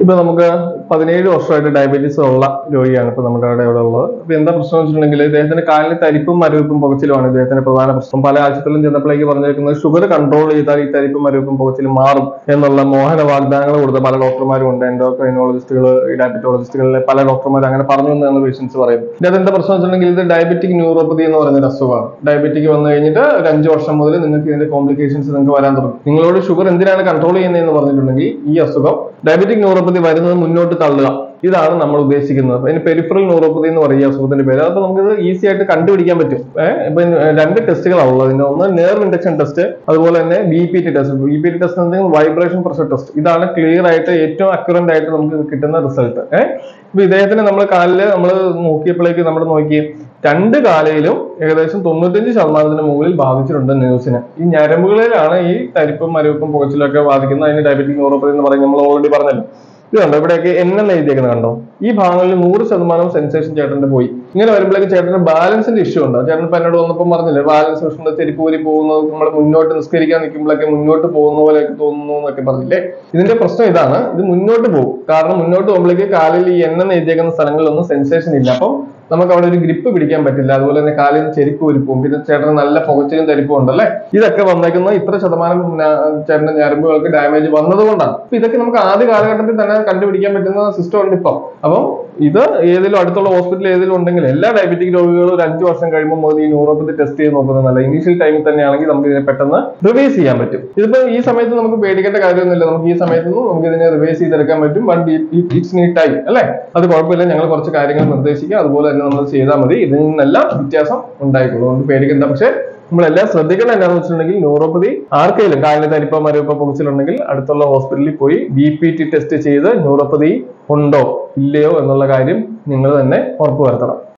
ഇപ്പൊ നമുക്ക് 17 വർഷമായിട്ട് ഡയബറ്റീസ് ഉള്ള രോഗിയാണ് ഇപ്പൊ നമ്മുടെ ഇവിടെ ഉള്ളത്. അപ്പൊ എന്താ പ്രശ്നം വെച്ചിട്ടുണ്ടെങ്കിൽ ഇദ്ദേഹത്തിന് കാലിന് തരിപ്പും മരവിപ്പും പുകച്ചിലുമാണ് ഇദ്ദേഹത്തിന്റെ പ്രധാന പ്രശ്നം. പല ആശുപത്രിയിലും ചെന്നപ്പോഴേക്ക് പറഞ്ഞിരിക്കുന്നത് ഷുഗർ കൺട്രോൾ ചെയ്താൽ ഈ തരിപ്പും മരവിപ്പും പുകച്ചിലും മാറും എന്നുള്ള മോഹന വാഗ്ദാനങ്ങൾ കൊടുത്ത പല ഡോക്ടർമാരും ഉണ്ട്. എൻഡോക്രൈനോളജിസ്റ്റുകൾ, ഡയബറ്റോളജിസ്റ്റുകളിലെ പല ഡോക്ടർമാർ അങ്ങനെ പറഞ്ഞു എന്നാണ് പേഷ്യൻസ് പറയുന്നത്. ഇതെന്താ പ്രശ്നം വെച്ചിട്ടുണ്ടെങ്കിൽ ഇത് ഡയബറ്റിക് ന്യൂറോപ്പതി എന്ന് പറയുന്ന അസുഖമാണ്. ഡയബറ്റിക് വന്നു കഴിഞ്ഞിട്ട് ഒരു 5 വർഷം മുതൽ നിങ്ങൾക്ക് ഇതിന്റെ കോംപ്ലിക്കേഷൻസ് നിങ്ങൾക്ക് വരാൻ തുടങ്ങും. നിങ്ങളോട് ഷുഗർ എന്തിനാണ് കൺട്രോൾ ചെയ്യുന്നതെന്ന് പറഞ്ഞിട്ടുണ്ടെങ്കിൽ ഈ അസുഖം ഡയബറ്റിക് ന്യൂറോപ്പതി വരുന്നത് മുന്നോട്ട് തള്ളുക, ഇതാണ് നമ്മൾ ഉദ്ദേശിക്കുന്നത്. അതിന് പെരിഫറൽ ന്യൂറോപ്പതി എന്ന് പറയും അസുഖത്തിന്റെ പേര്. അപ്പൊ നമുക്കിത് ഈസി ആയിട്ട് കണ്ടുപിടിക്കാൻ പറ്റും. ഇപ്പൊ 2 ടെസ്റ്റുകളാണ് ഉള്ളത്. അതിന്റെ ഒന്ന് നെർവ് ഇൻഡക്ഷൻ ടെസ്റ്റ്, അതുപോലെ തന്നെ BPT ടെസ്റ്റ്. BPT ടെസ്റ്റ് എന്ന് പറഞ്ഞാൽ വൈബ്രേഷൻ പ്രഷർ ടെസ്റ്റ്. ഇതാണ് ക്ലിയർ ആയിട്ട് ഏറ്റവും അക്യുറന്റ് ആയിട്ട് നമുക്ക് കിട്ടുന്ന റിസൾട്ട്. ഇപ്പൊ ഇദ്ദേഹത്തിന് നമ്മൾ കാലില് നമ്മൾ നോക്കിയപ്പോഴേക്ക് നമ്മൾ നോക്കി 2 കാലയിലും ഏകദേശം 95% മുകളിൽ ബാധിച്ചിട്ടുണ്ട് ന്യൂസിന്. ഈ ഞരമ്പുകളിലാണ് ഈ തരിപ്പും മരവിപ്പും പുകച്ചിലൊക്കെ ബാധിക്കുന്നത്. അതിന് ഡയബറ്റിക് ന്യൂറോപ്പതി എന്ന് പറയും. നമ്മൾ ഓൾറെഡി പറഞ്ഞല്ലോ. ഇത് കണ്ടോ, ഇവിടെയൊക്കെ എണ്ണം എഴുതിയേക്കുന്നത് കണ്ടോ? ഈ ഭാഗങ്ങളിൽ 100% സെൻസേഷൻ ചേട്ടന്റെ പോയി. ഇങ്ങനെ വരുമ്പോഴേക്ക് ചേട്ടന് ബാലൻസിന്റെ ഇഷ്യൂ ഉണ്ട്. ചേട്ടൻ ഇപ്പൊ എന്നോട് വന്നപ്പോൾ പറഞ്ഞില്ലേ, ബാലൻസ് ഇഷ്യൂ ഉണ്ട്, ചെരുപ്പ് ഊരി പോകുന്നത്, നമ്മൾ മുന്നോട്ട് നിസ്കരിക്കാൻ നിൽക്കുമ്പോഴൊക്കെ മുന്നോട്ട് പോകുന്ന പോലെയൊക്കെ തോന്നുന്നു എന്നൊക്കെ പറഞ്ഞില്ലേ. ഇതിന്റെ പ്രശ്നം ഇതാണ്, ഇത് മുന്നോട്ട് പോകും. കാരണം മുന്നോട്ട് പോകുമ്പോഴേക്ക് കാലിൽ ഈ എണ്ണം എഴുതിയേക്കുന്ന സ്ഥലങ്ങളിലൊന്നും സെൻസേഷൻ ഇല്ല. അപ്പം നമുക്ക് അവിടെ ഒരു ഗ്രിപ്പ് പിടിക്കാൻ പറ്റില്ല. അതുപോലെ തന്നെ കാലിൽ നിന്ന് ചെരുപ്പ് ഊരിപ്പോകും. പിന്നെ ചേട്ടന് നല്ല പുകച്ചിലും തരിപ്പും ഉണ്ടല്ലേ. ഇതൊക്കെ വന്നേക്കുന്നത് ഇത്ര ശതമാനം ചേട്ടന്റെ ഞരമ്പുകൾക്ക് ഡാമേജ് വന്നതുകൊണ്ടാണ്. അപ്പൊ ഇതൊക്കെ നമുക്ക് ആദ്യ കാലഘട്ടത്തിൽ തന്നെ കണ്ടുപിടിക്കാൻ പറ്റുന്ന സിസ്റ്റം ഉണ്ട് ഇപ്പം. അപ്പം ഇത് ഏതെങ്കിലും അടുത്തുള്ള ഹോസ്പിറ്റൽ ഏതെങ്കിലും ഉണ്ടെങ്കിൽ എല്ലാ ഡയബറ്റിക് രോഗികളും ഒരു 5 വർഷം കഴിയുമ്പോൾ മുതൽ ഈ ന്യൂറോപ്പതി ടെസ്റ്റ് ചെയ്ത് നോക്കുന്നത് നല്ല. ഇനീഷ്യൽ ടൈമിൽ തന്നെയാണെങ്കിൽ നമുക്ക് ഇതിനെ പെട്ടെന്ന് റിവേഴ്സ് ചെയ്യാൻ പറ്റും. ഇതിപ്പോ ഈ സമയത്ത് നമുക്ക് പേടിക്കേണ്ട കാര്യമൊന്നുമില്ല. നമുക്ക് ഈ സമയത്ത് നമുക്ക് ഇതിനെ റിവേഴ്സ് ചെയ്തെടുക്കാൻ പറ്റും. ഇറ്റ്സ് നീഡ് ടൈം അല്ലെ. അത് കുഴപ്പമില്ല. ഞങ്ങൾ കുറച്ച് കാര്യങ്ങൾ നിർദ്ദേശിക്കുക, അതുപോലെ തന്നെ നമ്മൾ ചെയ്താൽ മതി. ഇതിൽ നിന്നെല്ലാം വ്യത്യാസം ഉണ്ടായിക്കോളും. അതുകൊണ്ട് പേടിക്കണ്ട. പക്ഷെ നമ്മളെല്ലാം ശ്രദ്ധിക്കണം. എന്താണെന്ന് വെച്ചിട്ടുണ്ടെങ്കിൽ ന്യൂറോപ്പതി ആർക്കെങ്കിലും കാലിന് തരിപ്പോ മരവിപ്പോ പുകച്ചിലുണ്ടെങ്കിൽ അടുത്തുള്ള ഹോസ്പിറ്റലിൽ പോയി BPT ടെസ്റ്റ് ചെയ്ത് ന്യൂറോപ്പതി ഉണ്ടോ ഇല്ലയോ എന്നുള്ള കാര്യം നിങ്ങൾ തന്നെ ഉറപ്പുവരുത്തണം.